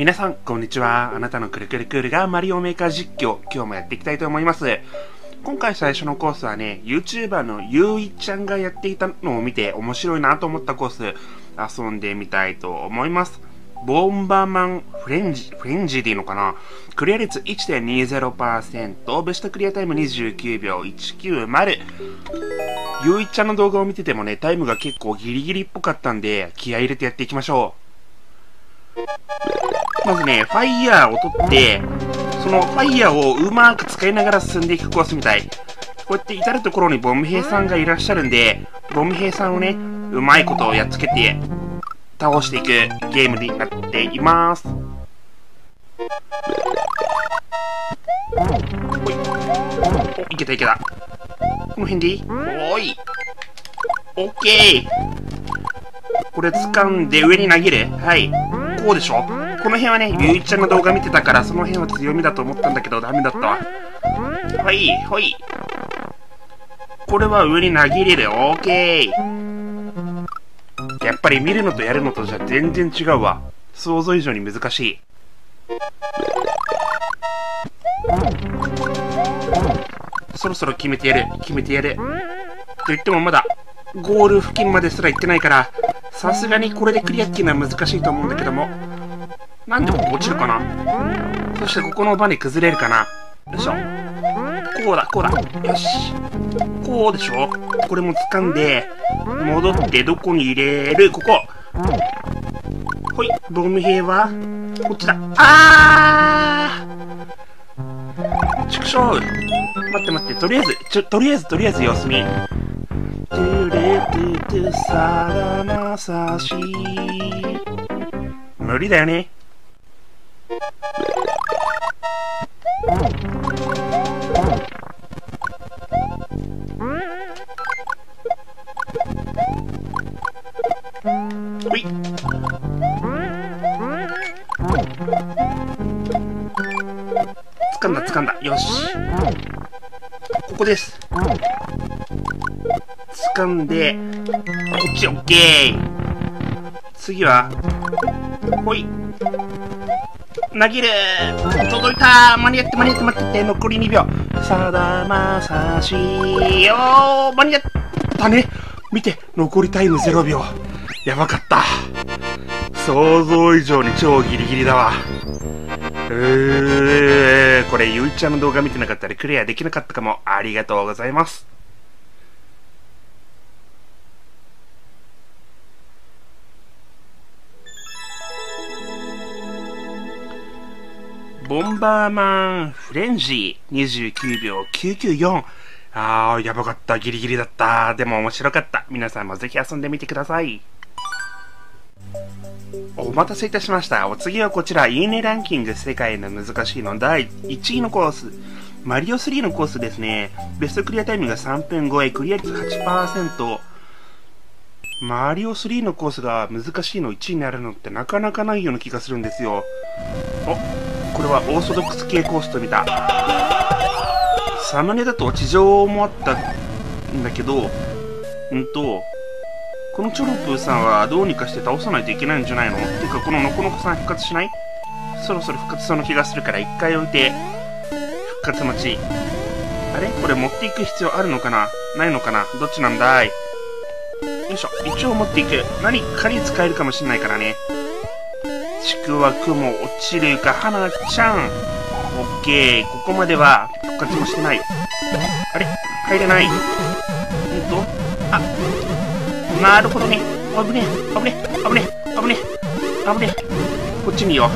皆さん、こんにちは。あなたのくるくるクールがマリオメーカー実況、今日もやっていきたいと思います。今回最初のコースはね、YouTuber のゆういちゃんがやっていたのを見て面白いなと思ったコース、遊んでみたいと思います。ボンバーマンフレンジでいいのかな。クリア率 1.20%、ベストクリアタイム29秒190。ゆういちゃんの動画を見ててもね、タイムが結構ギリギリっぽかったんで、気合い入れてやっていきましょう。まずね、ファイヤーを取って、そのファイヤーをうまく使いながら進んでいくコースみたい。こうやって至るところにボム兵さんがいらっしゃるんで、ボム兵さんをね、うまいことをやっつけて、倒していくゲームになっています。ほい。お、いけたいけた。この辺でいい？おい。オッケー。これ掴んで上に投げる？はい。こうでしょ？この辺はね、ゆういちゃんの動画見てたから、その辺は強みだと思ったんだけど、ダメだったわ。ほい、ほい。これは上に投げれる。オーケー。やっぱり見るのとやるのとじゃ全然違うわ。想像以上に難しい。そろそろ決めてやる。と言ってもまだ、ゴール付近まですら行ってないから、さすがにこれでクリアっていうのは難しいと思うんだけども。なんでここ落ちるかな。そしてここのバネ崩れるかな。よいしょ。こうだ。よし。こうでしょ。これも掴んで、戻ってどこに入れる？ここ。ほい。ボム兵は、こっちだ。畜生。待って。とりあえず様子見。トゥレトゥトゥサダマサシ。無理だよね。ほい。掴んだ。よし。ここです。掴んで、こっち、オッケー。次は、ほい。投げる。届いた。間に合って、待って。残り2秒。さだまさしよー。間に合ったね。見て、残りタイム0秒。やばかった。想像以上に超ギリギリだわ。これ、ゆいちゃんの動画見てなかったらクリアできなかったかも。ありがとうございます。ボンバーマンフレンジ29秒994。やばかった。ギリギリだった。でも面白かった。皆さんもぜひ遊んでみてください。お待たせいたしました。お次はこちら、いいねランキング世界の難しいの第1位のコース。マリオ3のコースですね。ベストクリアタイムが3分超え、クリア率 8%。マリオ3のコースが難しいの1位になるのってなかなかないような気がするんですよ。これはオーソドックス系コースと見た。サムネだと地上もあったんだけど、このチョロプーさんはどうにかして倒さないといけないんじゃないの？てかこのノコノコさん復活しない？そろそろ復活そうな気がするから一回置いて、復活待ち。あれ？これ持っていく必要あるのかな？ないのかな？どっちなんだい？よいしょ。一応持っていく。何かに使えるかもしれないからね。ちくわくも落ちるか、はなちゃん。オッケー。ここまでは復活もしてない。あれ？入れない。なるほどね。危ね。こっち見よう。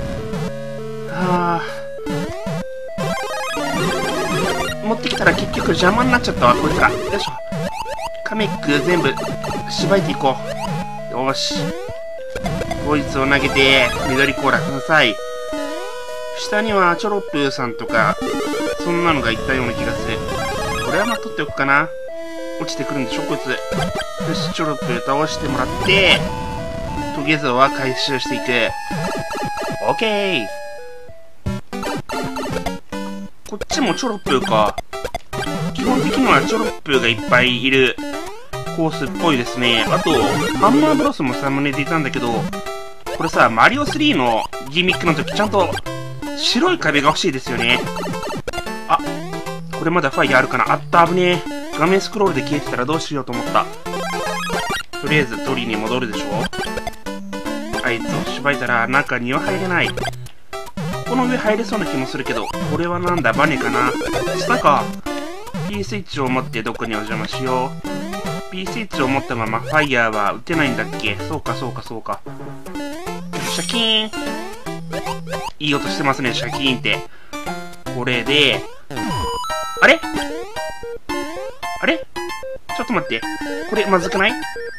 持ってきたら結局邪魔になっちゃったわ、こいつら。よいしょ。カメック全部、しばいていこう。よーし。こいつを投げて、緑コーラください。下にはチョロップーさんとか、そんなのがいったような気がする。これはまっとっておくかな。落ちてくるんでしょ、こいつ。よし、チョロップ倒してもらって、トゲゾは回収していく。オッケー。こっちもチョロップか。基本的にはチョロップがいっぱいいるコースっぽいですね。あと、ハンマーブロスもサムネでいたんだけど、 これさ、マリオ3のギミックの時ちゃんと白い壁が欲しいですよね。あ、これまだファイヤーあるかな。あった、危ねえ。画面スクロールで消えてたらどうしようと思った。とりあえず鳥に戻るでしょ。あいつを縛いたら中には入れない。この上入れそうな気もするけど、これはなんだ、バネかな。下か。P スイッチを持ってどこにお邪魔しよう。P スイッチを持ったままファイヤーは撃てないんだっけ。そうかそうかそうか。シャキーン。いい音してますね、シャキーンって。これで、あれあれちょっと待って。これまずくない？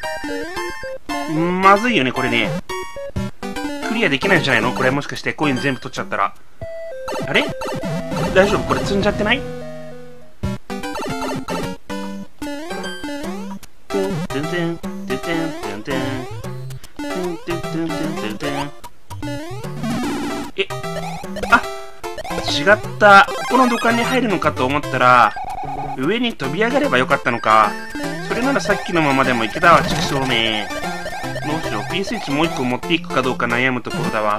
まずいよね、これね。クリアできないんじゃないの？これもしかしてコイン全部取っちゃったら。あれ大丈夫？これ積んじゃってない？え、あ、違った。ここの土管に入るのかと思ったら、上に飛び上がればよかったのか。それならさっきのままでもいけたわ、畜生め。どうしよう、P スイッチもう一個持っていくかどうか悩むところだわ。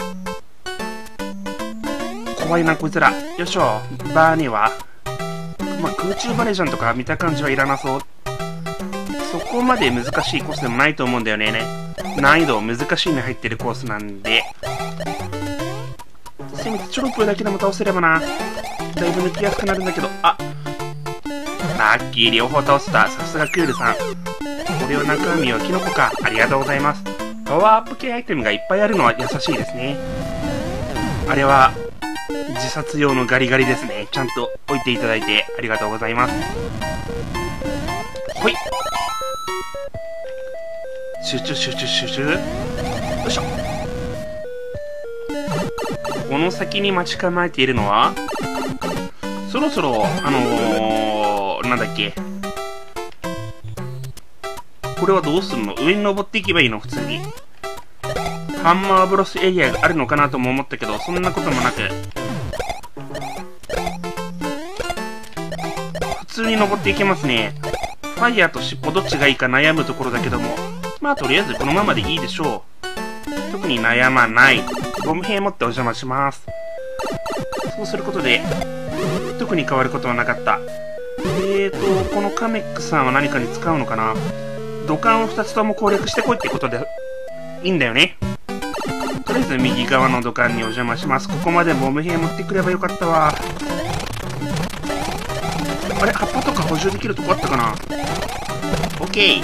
怖いな、こいつら。よいしょ、バーネは。まあ、空中バレージャンとか見た感じはいらなそう。そこまで難しいコースでもないと思うんだよね。難易度難しいに入ってるコースなんで。せめてチョロプだけでも倒せればな。だいぶ抜きやすくなるんだけど、あ、ラッキー、両方倒せた。さすがクールさん。これを中身はキノコか。ありがとうございます。パワーアップ系アイテムがいっぱいあるのは優しいですね。あれは、自殺用のガリガリですね。ちゃんと置いていただいてありがとうございます。ほい。集中集中集中。よいしょ。この先に待ち構えているのは、そろそろ、なんだっけ。これはどうするの？上に登っていけばいいの？普通に。ハンマーブロスエリアがあるのかなとも思ったけど、そんなこともなく。普通に登っていけますね。ファイヤーと尻尾どっちがいいか悩むところだけども。まあとりあえずこのままでいいでしょう。特に悩まない。ボム兵持ってお邪魔します。そうすることで、特に変わることはなかった。このカメックさんは何かに使うのかな？土管を2つとも攻略してこいってことでいいんだよね。とりあえず右側の土管にお邪魔します。ここまでボム兵持ってくればよかったわ。あれ、葉っぱとか補充できるとこあったかな？オッケー。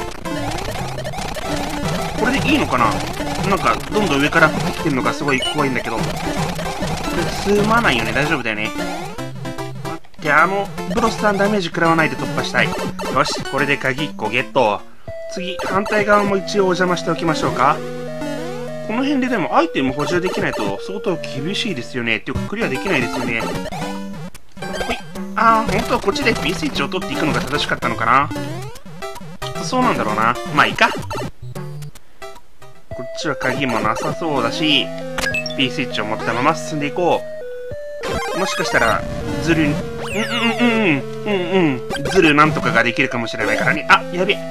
これでいいのかな？なんかどんどん上から降ってきてるのがすごい怖いんだけど、これ積まないよね。大丈夫だよね。待って、ブロスさんダメージ食らわないで突破したい。よし、これで鍵1個ゲット。次、反対側も一応お邪魔しておきましょうか。この辺ででもアイテム補充できないと相当厳しいですよね。っていうかクリアできないですよね。ほい。本当はこっちで P スイッチを取っていくのが正しかったのかな。きっとそうなんだろうな。まあいいか。こっちは鍵もなさそうだし、P スイッチを持ったまま進んでいこう。もしかしたら、ズルなんとかができるかもしれないからね。あ、やべえ。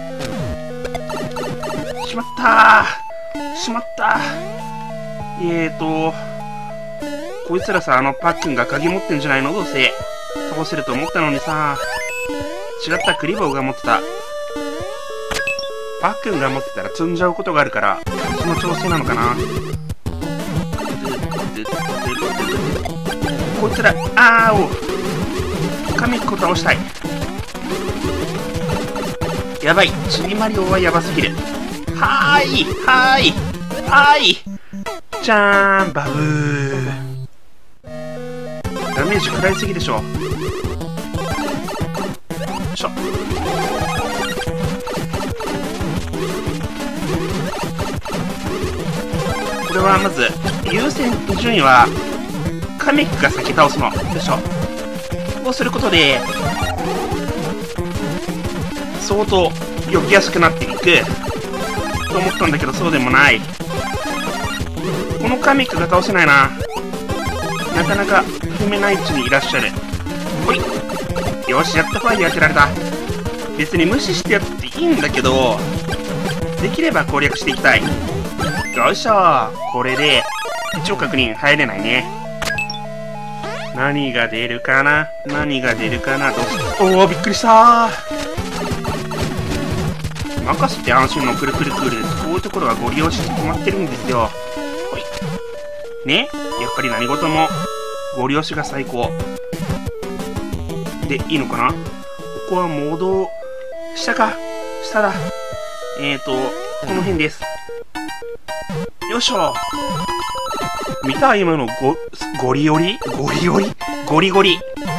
しまったー。しまったー。こいつらさ、パックンが鍵持ってんじゃないの？どうせ。倒せると思ったのにさ。違った、クリボーが持ってた。パックンが持ってたら積んじゃうことがあるから、その調整なのかな。こいつら、カメッコ倒したい。やばい、ちびマリオはやばすぎる。はーいじゃーん、バブー。ダメージ食らいすぎでしょ。よいしょ。これはまず優先順位はカメックが先倒すの。よいしょ。こうすることで相当避けやすくなっていくと思ったんだけど、そうでもない。このカメックが倒せないな。なかなか踏めない位置にいらっしゃる。ほい。よし、やっとファイヤー当てられた。別に無視してやっていいんだけど、できれば攻略していきたい。 よいしょ。これで、一応確認入れないね。何が出るかな、何が出るかな。どうしおお、びっくりしたー。任せて安心のくるくるくる。こういうところはご利用し決まってるんですよ。ほい。ね、やっぱり何事もご利用しが最高。で、いいのかな。ここは下か。下だ。この辺です。よいしょ。見た今のゴリゴリゴリゴリ。や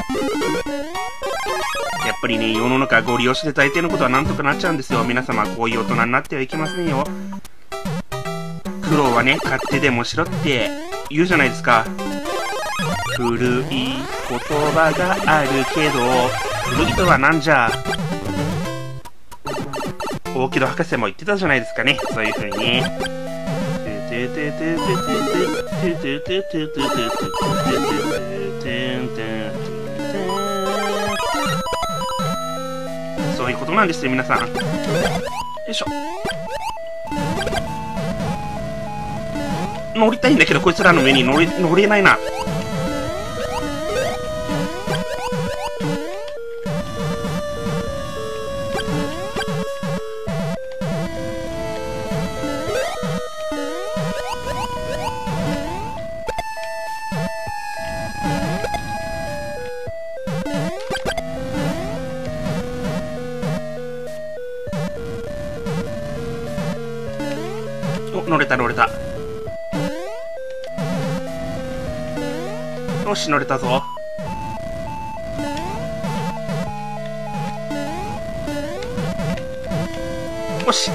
っぱりね、世の中ゴリ押しで大抵のことはなんとかなっちゃうんですよ。皆様、こういう大人になってはいけませんよ。苦労はね、勝手でもしろって言うじゃないですか。古い言葉があるけど、古いとはなんじゃ。大木戸博士も言ってたじゃないですかね。そういう風にね。そういうことなんですよ、皆さん。よいしょ。乗りたいんだけど、こいつらの上に乗れないな。乗れた乗れた。よし、乗れたぞ。よし。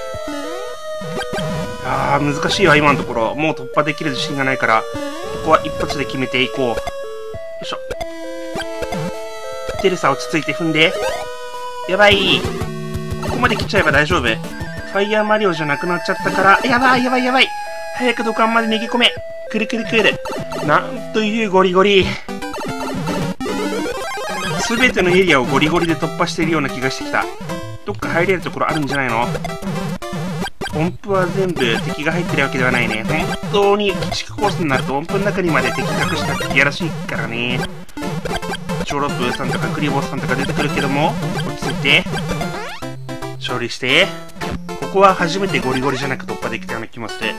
あー、難しいわ、今のところ。もう突破できる自信がないから、ここは一発で決めていこう。よいしょ。テレサ、落ち着いて踏んで。やばい。ここまで来ちゃえば大丈夫。ファイヤーマリオじゃなくなっちゃったから、やばいやばいやばい。早く土管まで逃げ込め。くるくるくる。なんというゴリゴリ。すべてのエリアをゴリゴリで突破しているような気がしてきた。どっか入れるところあるんじゃないの？音符は全部敵が入ってるわけではないね。本当に鬼畜コースになると音符の中にまで敵隠したってやらしいからね。チョロプーさんとかクリボーさんとか出てくるけども、落ち着いて。処理して。ここは初めてゴリゴリじゃなく突破できたような気もする。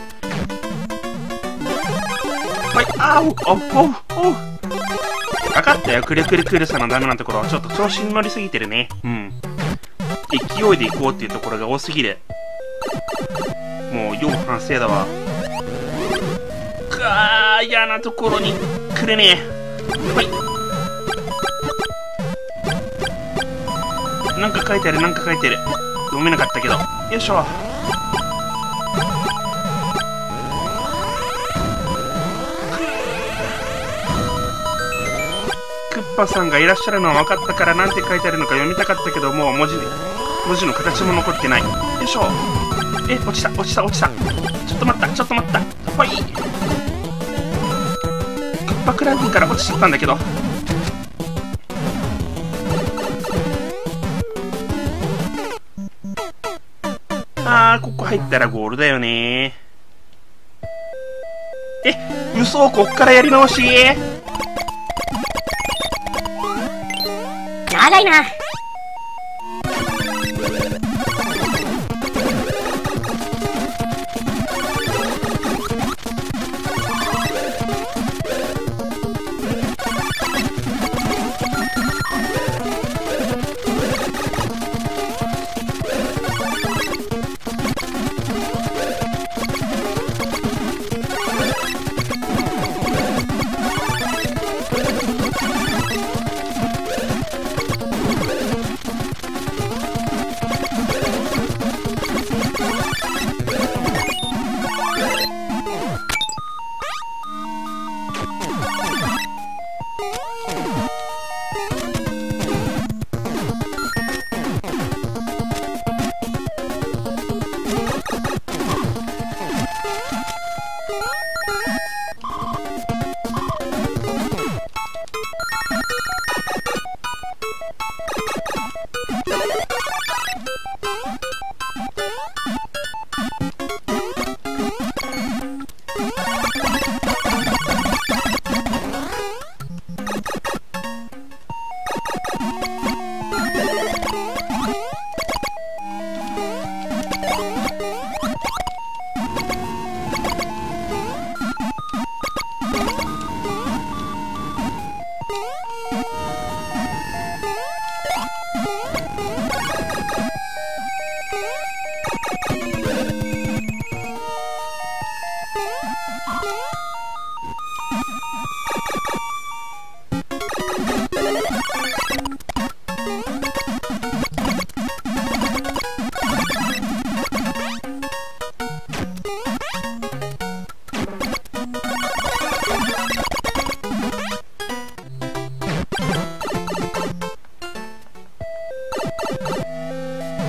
はい、あーおう。分かったよ、くるくるくるさのダメなところ。ちょっと調子に乗りすぎてるね。うん。勢いで行こうっていうところが多すぎる。もう、要反省だわ。嫌なところに来るね。はい。なんか書いてある。読めなかったけど。よいしょ。クッパさんがいらっしゃるのは分かったから、なんて書いてあるのか読みたかったけど、もう文字の形も残ってない。よいしょ。落ちた。ちょっと待った。はい。クッパクラウンから落ちちゃったんだけど。ここ入ったらゴールだよね。嘘、こっからやり直し。 長いな。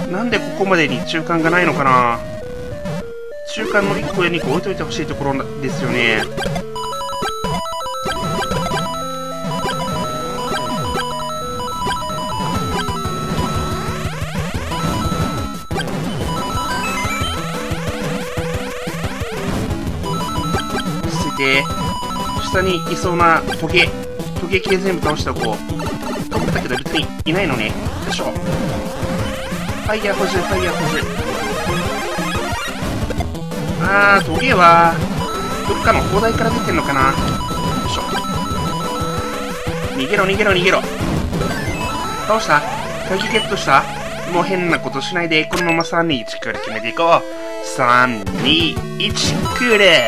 なんでここまでに中間がないのかな。中間の1個や2個置いといてほしいところですよね。で、下にいそうなトゲ系全部倒しておこう。と思ったけど別にいないのね。よいしょ。ファイヤー補充、ファイヤー補充。トゲは、どっかの砲台から出てんのかな。よいしょ。逃げろ、逃げろ、逃げろ。倒した？鍵ゲットした？もう変なことしないで、このまま3、2、1から決めていこう。3、2、1、くれ。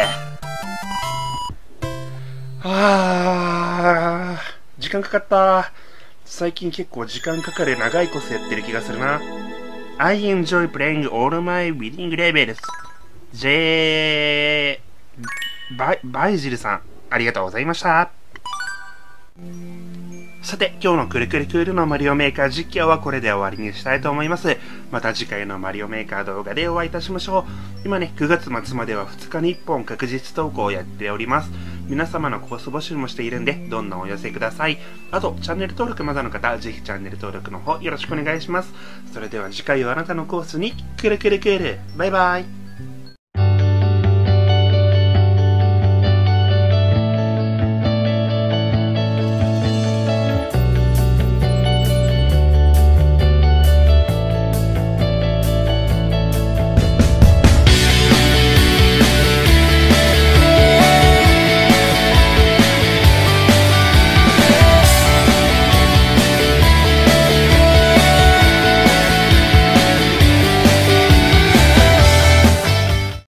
時間かかった。最近結構時間かかる長いコースやってる気がするな。I enjoy playing all my winning levels. バイジルさん、ありがとうございました。さて、今日のくるくるクールのマリオメーカー実況はこれで終わりにしたいと思います。また次回のマリオメーカー動画でお会いいたしましょう。今ね、9月末までは2日に1本確実投稿をやっております。皆様のコース募集もしているんで、どんどんお寄せください。あと、チャンネル登録まだの方、ぜひチャンネル登録の方よろしくお願いします。それでは次回はあなたのコースにくるくるクール。バイバイ。